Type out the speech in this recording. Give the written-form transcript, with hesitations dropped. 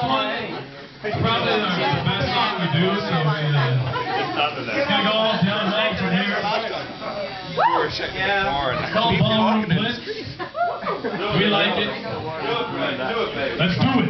It's probably the best song we do, so it's gonna go all downhill from here. It's called Ballroom Blitz. We like it. Let's do it.